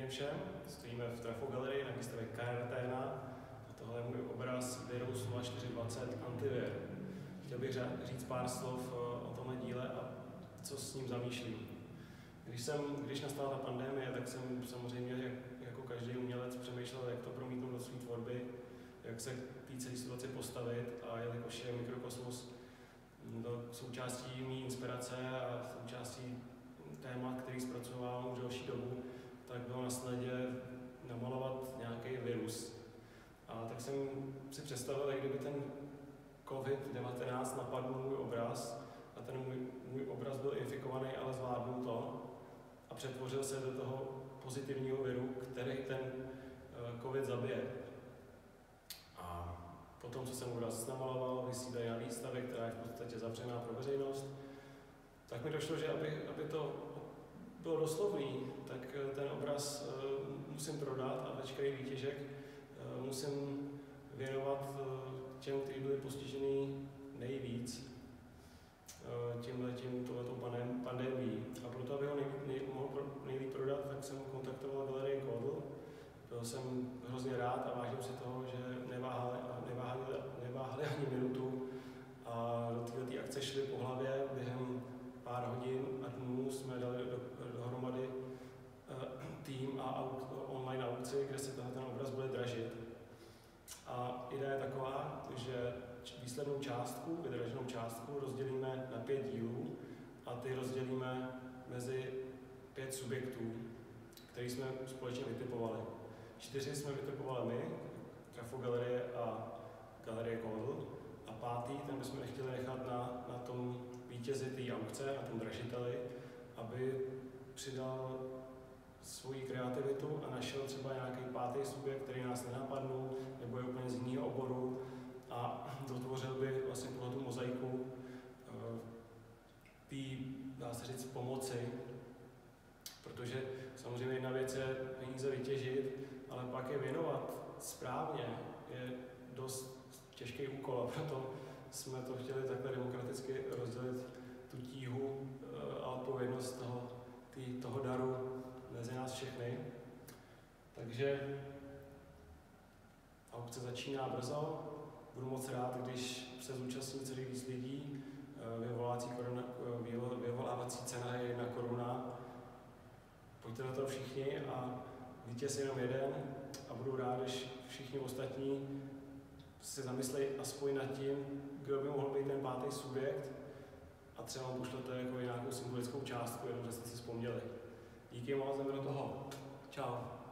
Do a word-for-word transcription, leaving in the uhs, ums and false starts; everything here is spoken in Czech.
den všem, stojíme v Trafo galerii na výstavě Karanténa a tohle je můj obraz Virus nula čtyři dvacet Antivir. Chtěl bych říct pár slov o tomhle díle a co s ním zamýšlím. Když, jsem, když nastala ta pandemie, tak jsem samozřejmě jak, jako každý umělec přemýšlel, jak to promítnout do své tvorby, jak se k té celé situaci postavit, a jelikož je Mikrokosmos součástí mý inspirace a součástí téma, který zpracovávám už delší dobu, tak bylo na snadě namalovat nějaký virus. A tak jsem si představil, jak kdyby ten covid devatenáct napadl můj obraz a ten můj, můj obraz byl infikovaný, ale zvládnul to a přetvořil se do toho pozitivního viru, který ten uh, covid zabije. A potom, co jsem obraz namaloval, vysí tady na výstavě, která je v podstatě zavřená pro veřejnost, tak mi došlo, že aby, aby to bylo doslovný, tak ten obraz uh, musím prodat a veškerý výtěžek uh, musím věnovat uh, těm, kteří byli postižený nejvíc uh, tímhletím, tohletou pandemií. A proto, aby ho nejlíp, nej, mohl pro, nejlíp prodat, tak jsem kontaktoval galerii Kodl. Byl jsem hrozně rád a vážím si toho, že neváhali, neváhali, neváhali ani minutu a do této akce šli po hlavě. Během pár hodin a dnů jsme dali do, dohromady uh, tým a auk, online aukci, kde se ten obraz bude dražit. A idea je taková, že výslednou částku, vydraženou částku rozdělíme na pět dílů a ty rozdělíme mezi pět subjektů, který jsme společně vytipovali. Čtyři jsme vytipovali my, Trafo galerie a galerie Kodl, a pátý, ten bychom nechtěli nechat na, na tom vítězi té aukce, na tom dražiteli, aby přidal svoji kreativitu a našel třeba nějaký pátý subjekt, který nás nenapadnul, nebo je úplně z jiného oboru, a dotvořil by vlastně tuhletu mozaiku té, dá se říct, pomoci, protože samozřejmě jedna věc je peníze vytěžit, ale pak je věnovat správně je dost těžký úkol, a proto jsme to chtěli takhle demokraticky rozdělit tu tíhu a odpovědnost toho, tý, toho daru mezi nás všechny. Takže aukce začíná brzo. Budu moc rád, když se zúčastní celý víc lidí. Vyvolávací, koruna, vyvolávací cena je jedna koruna. Pojďte na to všichni a vítěz je jenom jeden, a budu rád, když všichni ostatní se zamyslejí aspoň nad tím, kdo by mohl být ten pátý subjekt, a třeba pošlete jako nějakou symbolickou částku, jenom že jste si vzpomněli. Díky moc, jdeme do toho. Čau.